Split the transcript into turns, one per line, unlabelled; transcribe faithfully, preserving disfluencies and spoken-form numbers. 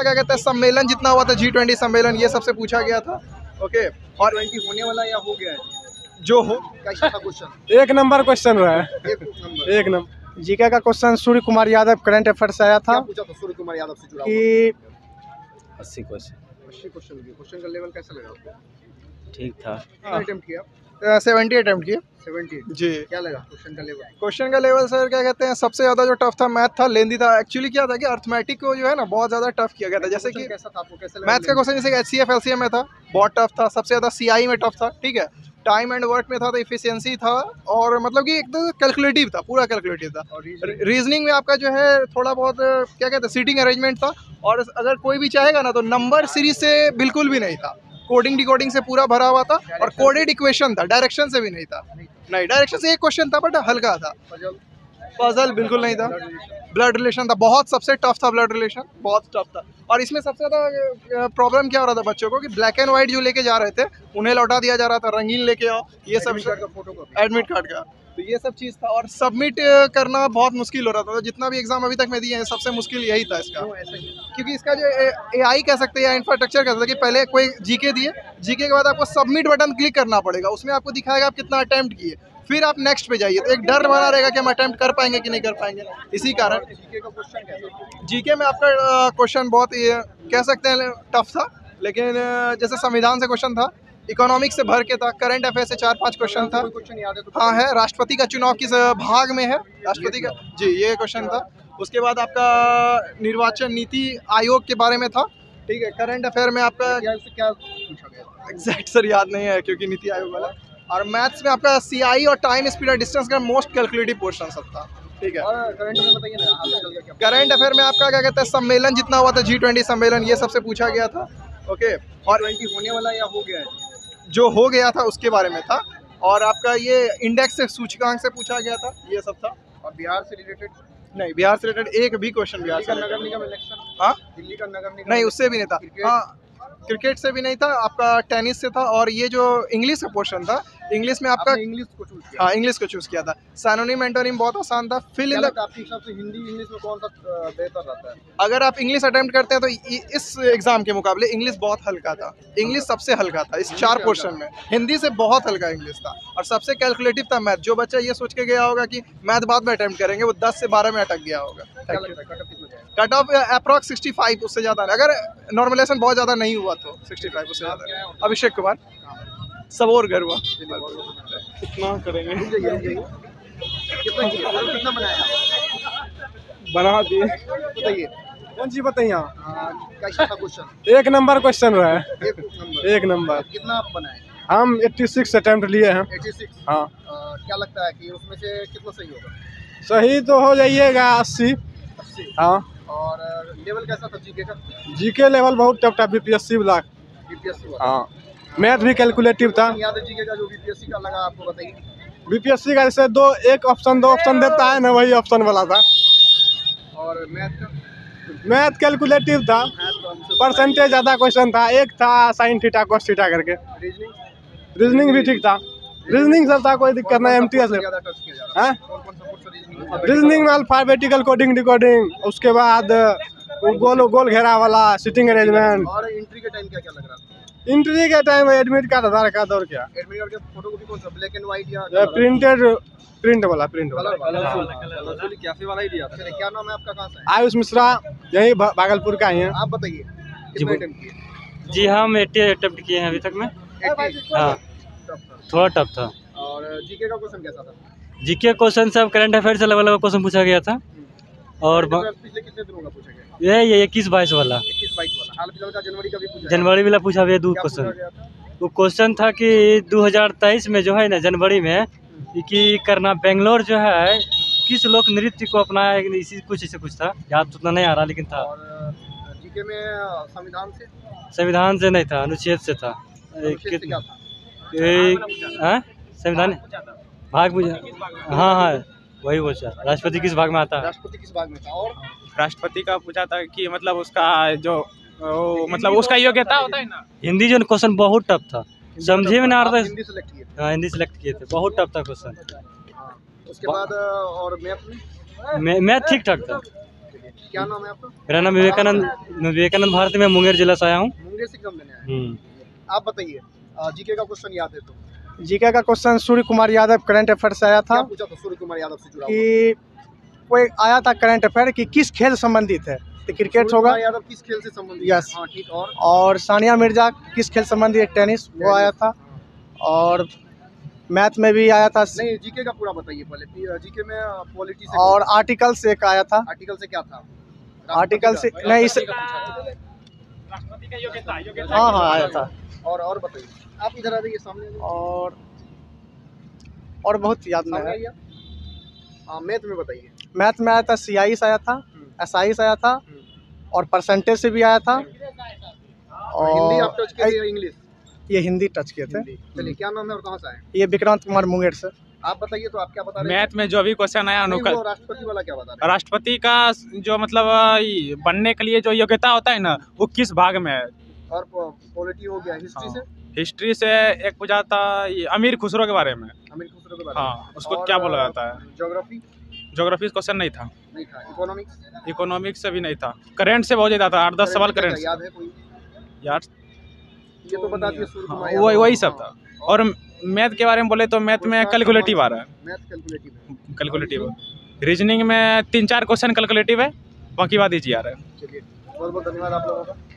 आपका क्या कहते हैं सम्मेलन जितना हुआ था, जी ट्वेंटी सम्मेलन, ये सबसे पूछा गया था। ओके, और
होने वाला या हो गया है?
जो हो
कैसा था क्वेश्चन?
एक नंबर क्वेश्चन रहा है,
एक नंबर।
एक नंबर। जीके का question Surya Kumar Yadav current affair से आया था
क्या पूछा था सूर्य कुमार यादव से जुड़ा हुआ?
कि अस्सी क्वेश्चन
अस्सी क्वेश्चन की क्वेश्चन का लेवल कैसा लगा आपको?
ठीक था।
कितना अटेम्प्ट किया?
सेवेंटी अटेम्प्ट किए
सत्तर।
जी।
क्या लगा क्वेश्चन का लेवल?
क्वेश्चन का लेवल सर क्या कहते हैं सबसे ज़्यादा जो टफ था मैथ था, लेंदी था। एक्चुअली क्या था कि अर्थमेटिक को जो है ना बहुत ज़्यादा टफ किया गया था। जैसे कि
कैसा था आपको, कैसा लगा?
मैथ्स का क्वेश्चन जैसे H C F L C M में था, बहुत टफ था। सबसे ज़्यादा सी आई में टफ था, ठीक है। टाइम एंड वर्क में था तो इफिशियंसी था, और मतलब कि एकदम कैलकुलेटिव था, पूरा कैलकुलेटिव था। रीजनिंग में आपका जो है थोड़ा बहुत क्या कहते हैं सीटिंग अरेंजमेंट था, और अगर कोई भी चाहेगा ना तो नंबर सीरीज से बिल्कुल भी नहीं था। कोडिंग डिकोडिंग से पूरा भरा हुआ था, और कोडेड इक्वेशन था, डायरेक्शन से भी नहीं था। नहीं, डायरेक्शन से एक क्वेश्चन था बट हल्का था। पजल बिल्कुल नहीं था। ब्लड रिलेशन था, बहुत सबसे टफ था ब्लड रिलेशन, बहुत टफ था। और इसमें सबसे ज़्यादा प्रॉब्लम क्या हो रहा था बच्चों को कि ब्लैक एंड वाइट जो लेके जा रहे थे उन्हें लौटा दिया जा रहा था, रंगीन लेके आओ, ये सब एडमिट कार्ड का, तो ये सब चीज़ था। और सबमिट करना बहुत मुश्किल हो रहा था। तो जितना भी एग्जाम अभी तक में दिए हैं सबसे मुश्किल यही था इसका, क्योंकि इसका जो ए आई कह सकते हैं या इंफ्रास्ट्रक्चर कह सकते हैं कि पहले कोई जीके दिए, जीके के बाद आपको सबमिट बटन क्लिक करना पड़ेगा, उसमें आपको दिखाएगा आप कितना अटेम्प्ट किए, फिर आप नेक्स्ट पे जाइए। तो एक डर बना रहेगा कि हम अटेम्प्ट कर पाएंगे कि नहीं कर पाएंगे। इसी कारण जीके में आपका क्वेश्चन बहुत ये कह सकते हैं टफ था, लेकिन जैसे संविधान से क्वेश्चन था, इकोनॉमिक्स से भर के था, करंट अफेयर से चार पांच क्वेश्चन था। हाँ है, राष्ट्रपति का चुनाव किस भाग में है, राष्ट्रपति का जी ये क्वेश्चन था। उसके बाद आपका निर्वाचन नीति आयोग के बारे में था, ठीक है। करंट अफेयर में आपका
क्या पूछा गया?
एग्जैक्ट सर याद नहीं है क्योंकि नीति आयोग वाला। और मैथ्स में आपका सी आई और टाइम स्पीड और डिस्टेंस का मोस्ट कैलकुलेटिव पोर्शन सब था, ठीक है।
करंट अफेयर बताइए ना।
करंट अफेयर में आपका क्या कहते हैं सम्मेलन जितना हुआ था, जी ट्वेंटी सम्मेलन, ये सबसे पूछा गया था। ओके, और
होने वाला या हो गया है?
जो हो गया था उसके बारे में था। और आपका ये इंडेक्स से सूचकांक से पूछा गया था, ये सब था।
और बिहार से रिलेटेड
नहीं, बिहार से रिलेटेड एक भी क्वेश्चन बिहार से
नगर निगम इलेक्शन,
हाँ
दिल्ली का नगर निगम
नहीं, उससे भी नहीं था। हाँ, क्रिकेट से भी नहीं था, आपका टेनिस से था। और ये जो इंग्लिश का पोर्शन था, इंग्लिश में आपका
इंग्लिश को चूज किया।
हाँ, इंग्लिश को चूज किया था। सिनोनिम एंटोनिम बहुत आसान था। फिल इन द,
आपके हिसाब से हिंदी इंग्लिश में कौन सा बेहतर रहता है?
अगर आप इंग्लिश अटेम्प्ट करते हैं तो इस एग्जाम के मुकाबले इंग्लिश बहुत हल्का था। इंग्लिश सबसे हल्का था इस चार पोर्शन में, हिंदी से बहुत हल्का इंग्लिश था। और सबसे कैलकुलेटिव था मैथ। जो बच्चा ये सोच के गया होगा कि मैथ बाद में अटेम्प्ट करेंगे, वो दस से बारह में अटक गया होगा। Cut off approx sixty five, उससे ज़्यादा अगर नॉर्मलाइजेशन बहुत ज़्यादा नहीं हुआ तो सिक्सटी फाइव उससे ज़्यादा। अभिषेक कुमार, सब और घर हुआ कितना करेंगे।
कितना बनाया?
बना दिए।
बताइए
कौन सी बताइए?
कैसा था क्वेश्चन?
एक नंबर क्वेश्चन रहा है,
एक नंबर।
एक नंबर।
कितना आप बनाए?
हम छियासी अटेम्प्ट लिए हैं।
छियासी।
हाँ।
क्या लगता है कि उसमें से कितना सही होगा?
सही तो हो जाइएगा अस्सी।
अस्सी।
हाँ।
और लेवल कैसा था जीके का?
जीके लेवल बहुत टफ था, बीपीएससी वाला।
बीपीएससी
हाँ, मैथ भी कैलकुलेटिव था।
याद है जीके का जो बीपीएससी का लगा आपको बताइए।
बीपीएससी का जैसे दो एक ऑप्शन दो ऑप्शन देता है ना, वही ऑप्शन वाला था।
और मैथ का?
मैथ कैलकुलेटिव था, परसेंटेज ज़्यादा क्वेश्चन था। एक था साइन थीटा कॉस थीटा करके।
रीजनिंग?
रीजनिंग भी ठीक था, रीजनिंग सब था, कोई दिक्कत नहीं। एमटीएस है, रीजनिंग में अल्फाबेटिकल कोडिंग डिकोडिंग, उसके बाद गोल गोल घेरा वाला सिटिंग अरेंजमेंट।
और एंट्री के टाइम क्या क्या लग रहा था?
एंट्री के time admit card, Aadhaar card और क्या।
एडमिट कार्ड के फोटोकॉपी कौन सा, ब्लैक एंड व्हाइट या
प्रिंटेड? प्रिंट वाला, प्रिंट वाला।
कैफे वाला ही दिया था। क्या नाम है आपका, कहाँ से?
आयुष मिश्रा, यही भागलपुर का ही है।
आप बताइए कितना अटेम्प्ट किए?
जी हम एट्टी अटेम्प्ट किए हैं अभी तक में। हाँ, थोड़ा टफ था।
और जीके का क्वेश्चन कैसा था?
जीके क्वेश्चन सब करंट अफेयर से अलग अलग क्वेश्चन पूछा गया था। और
पिछले कितने दिनों का पूछा गया?
ये ये इक्कीस बाईस वाला,
इक्कीस बाईस वाला। हाल फिलहाल का जनवरी का भी पूछा?
जनवरी वाला पूछा गया दो क्वेश्चन। वो क्वेश्चन था कि दो हज़ार तेईस में जो है ना जनवरी में कि करना बेंगलोर जो है किस लोक नृत्य को अपनाया, इसी कुछ ऐसे कुछ था, याद उतना नहीं आ रहा लेकिन था।
और जीके में संविधान से?
संविधान से नहीं था, अनुच्छेद से था। संविधान भाग बुझा, हाँ हाँ वही पूछा, राष्ट्रपति किस भाग में आता है।
राष्ट्रपति किस भाग में था? और
राष्ट्रपति का पूछा था कि मतलब उसका जो ओ, मतलब उसका योग्यता होता है ना।
हिंदी जो क्वेश्चन बहुत टफ था, समझे में ना आ रहा था।
हिंदी सेलेक्ट किए?
हाँ, हिंदी सेलेक्ट किए थे, बहुत टफ था क्वेश्चन।
उसके बाद और मैथ में?
मैथ ठीक ठाक था।
क्या नाम है आपका?
मेरा नाम विवेकानंद विवेकानंद भारती में मुंगेर जिला से आया हूँ।
मुंगेर से एग्जाम देने आए हैं।
हम्म।
आप बताइए, जीके का क्वेश्चन याद है तो?
जीके का question Surya Kumar Yadav current affair से आया था
क्या पूछा था सूर्य कुमार यादव से जुड़ा हुआ?
कि कोई आया था करंट अफेयर कि किस खेल संबंधित है, तो क्रिकेट
सूर्य
होगा।
कुमार यादव किस खेल से संबंधित?
यस।
हाँ ठीक। और
और सानिया मिर्जा किस खेल संबंधित है, टेनिस, वो आया था। और मैथ में भी आया था।
नहीं, जीके का पूरा बताइए पहले। जीके में पॉलिटी से
और आर्टिकल से एक आया था।
आर्टिकल से क्या था?
आर्टिकल से नहीं, इस
राष्ट्रपति का योग्यता योग्यता
हाँ हाँ आया था।
और और बताइए, आप इधर आ जाइए सामने।
और और बहुत याद नहीं
सामने
है।
आइए आप। हाँ, मैथ में बताइए।
मैथ में आया था, सी आई से आया था, एस आई से आया था, और परसेंटेज से भी आया था।
और हिंदी आप टच किए या इंग्लिश?
ये हिंदी टच किए थे।
हिंदी। चलिए, क्या नाम है और कहाँ से आए?
ये विक्रांत कुमार मुंगेर से।
आप बताइए तो, आप क्या बता रहे
मैथ में जो भी क्वेश्चन आया
नहीं,
अनुकल
वो राष्ट्रपति वाला क्या बता रहे
राष्ट्रपति का जो मतलब अ, ये बनने के लिए जो योग्यता होता है ना, वो किस भाग में है?
हैं? और पॉलिटी हो गया, हिस्ट्री से?
हिस्ट्री से एक पूछा था ये अमीर खुसरो के बारे में।
अमीर खुसरो के बारे में।
हाँ, उसको
और,
क्या बोला जाता है?
ज्योग्राफी
ज्योग्राफी क्वेश्चन नहीं था।
नहीं था। इकोनॉमिक्स?
इकोनॉमिक्स से भी नहीं था। करंट से बहुत ज़्यादा था, आठ दस सवाल करंट से।
याद है कोई?
यार
ये तो बता दिए सूर्य
हाँ,
कुमार
वही
यादव।
वही सब था। और मैथ के बारे में बोले तो मैथ में कैलकुलेटिव आ रहा है।
मैथ कैलकुलेटिव है।
कैलकुलेटिव रीजनिंग में तीन चार क्वेश्चन कैलकुलेटिव है, बाकी बात इजी आ रहा है।
चलिए, बहुत बहुत धन्यवाद आप लोगों का।